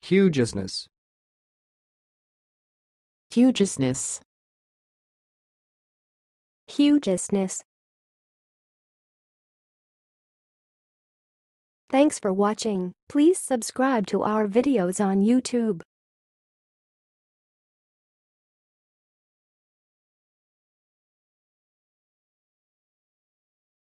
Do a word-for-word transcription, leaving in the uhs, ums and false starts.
hugeousness, hugeousness, hugeousness. Thanks for watching. Please subscribe to our videos on YouTube.